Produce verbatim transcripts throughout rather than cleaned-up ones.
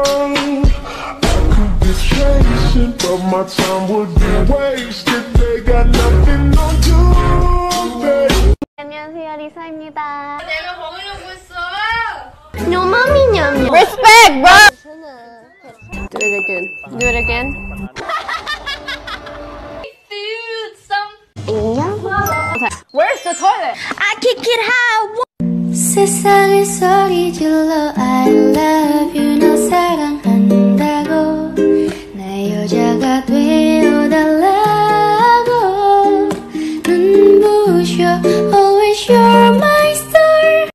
young, I could be chasing, but my time would be wasted. They got nothing on you, baby. 안녕하세요, 리사입니다. 내가 먹으려고 했어. 요마미냠. Respect, bro. Do it again. Do it again. 인형? Where's the toilet? I kick it high. 세상을 소리 질러 I love you 너 사랑한다고 내 여자가 되어달라고 눈부셔 Always you're my star.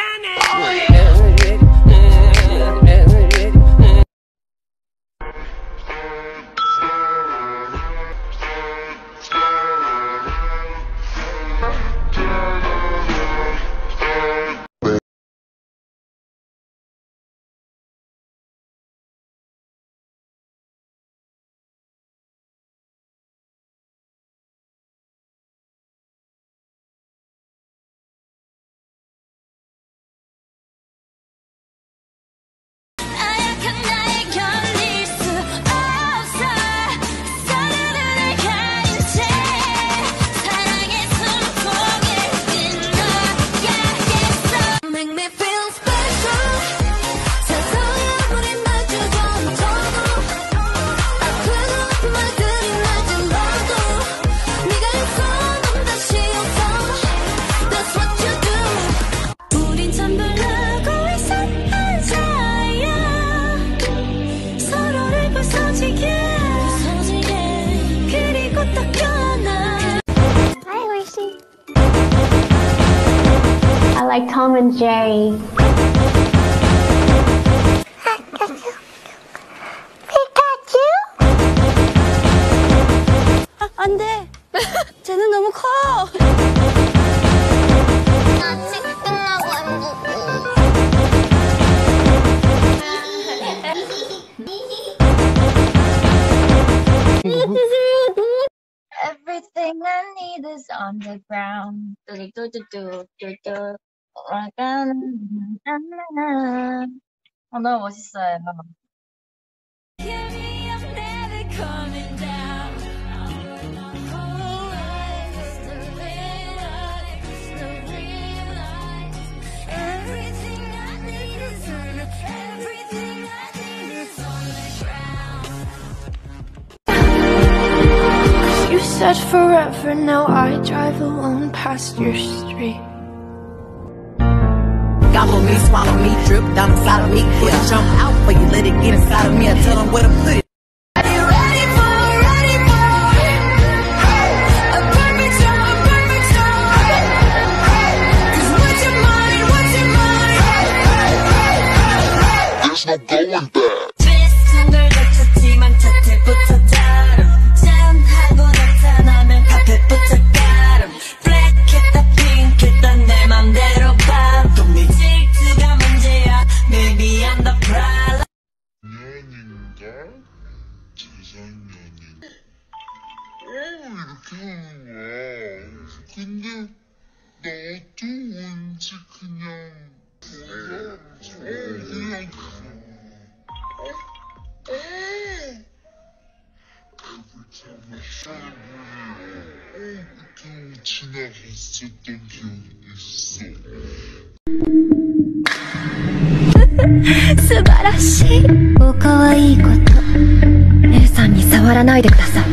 I like Tom and Jerry. 피카츄? 아, 안 돼. 쟤는 너무 커. 아직 끝나고 행복해. Everything I need is on the ground. Do do do do do do. 어, 너무 멋있어요. You said forever, now I drive alone past your street. Gobble me, swallow me, drip down inside of me. Put a jump out for you, let it get inside of me. I tell them where to put it. Are you ready for, ready for a perfect storm, a perfect storm? Cause what's your mind, what's your mind? There's no going back. 비슷한 걸 거쳤지만 첫째부터 다름. 짠하고 나타나면 카페부터 가름. 블랙했다 핑크했다 내 맘대로 봐. 질투가 문제야. Maybe I'm the problem. 년인가? 재작년인가? 어, 이렇게 하는 거야. 근데 나도 왠지 그냥 몰라. 어, 그냥 어, 어. Every time I saw you, 어, 그냥 지나갔었던 기억이 있어. 素晴らしい。お可愛いこと。姉さんに触らないでください。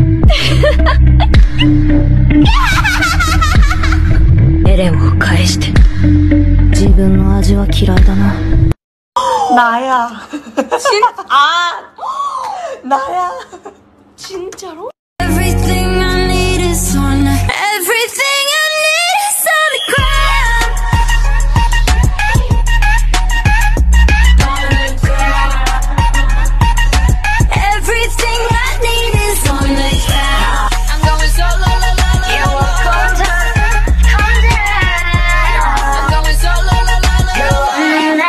エレンを返して。自分の味は嫌いだな。 나야. 진, 아, 나야. 진짜로? Everything I need is on everything I need is on the ground. Everything I need is on the ground. I'm going solo, la, la, la, You are cold, cold, I'm going solo, la, la, la, la.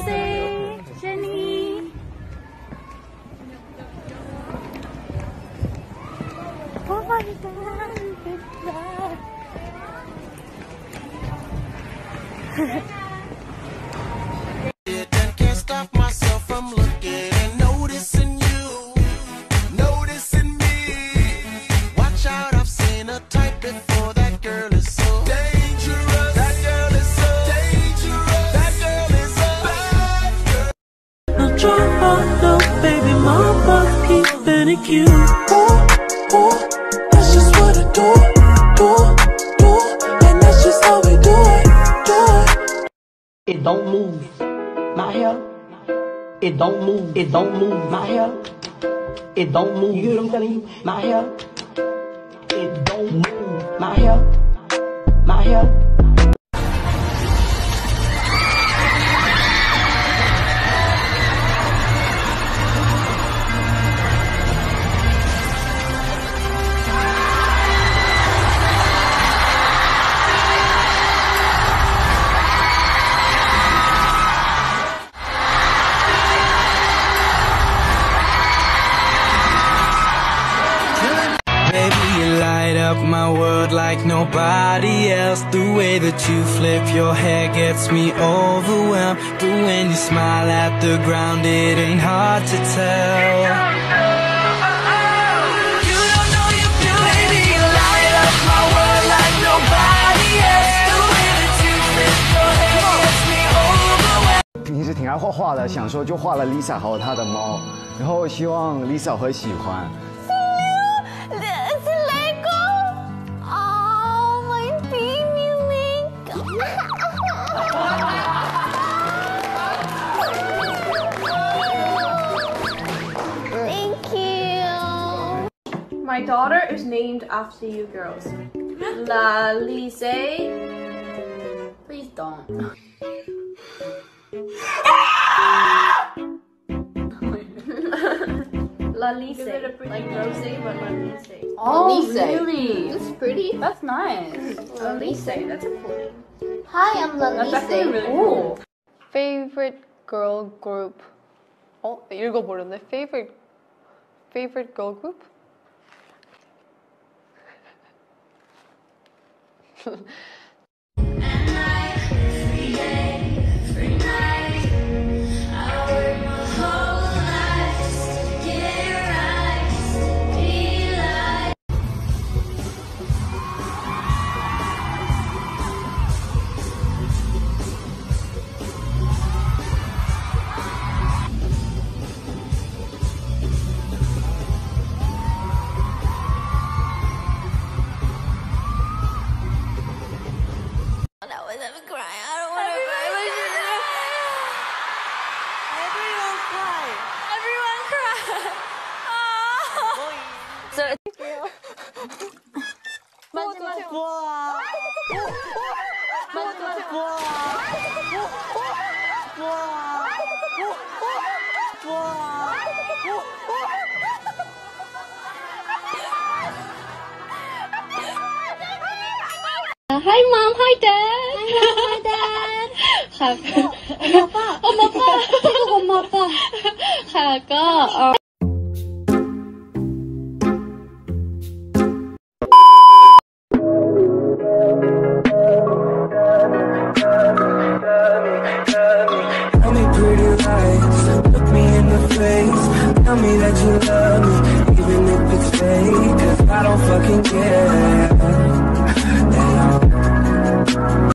Say, Jenny. Oh my God. Can't stop myself from looking and noticing you, noticing me. Watch out, I've seen a type before. That girl is so dangerous. That girl is so dangerous. That girl is a bad girl. No drama, no baby mama, keep it cute. Ooh, ooh, that's just what I do, do, do, and that's just how we do it, do it. It don't move, my hair. It don't move, it don't move, my hair. It don't move, you hear what I'm telling you? My hair. It don't move, my hair, my hair. My world like nobody else. The way that you flip your hair gets me overwhelmed. But when you smile at the ground, it ain't hard to tell. You don't know you feel, baby, you light up my world like nobody else. The way that you flip your hair gets me overwhelmed. 平时挺爱画画的，想说就画了 Lisa 和她的猫，然后希望 Lisa 会喜欢。 My daughter is named after you girls. La Lise. Please don't. La Lise. Like Rose, but La Lise. Oh, Lise. really? That's pretty. That's nice. La Lise. That's a cool name. Hi, I'm La That's Lise. actually really cool. Favorite girl group. 어, 읽어버렸네. Favorite favorite girl group? So 마지막 우와. 마지막 우와. 우와. 우와. Hi mom, hi dad. Hi dad. ค่ะ엄마 아빠. 엄마 아빠. 태국 엄마 아빠. ค่ะก็เอ่อ Tell me pretty lies, look me in the face. Tell me that you love me, even if it's fake. 'Cause I don't fucking care.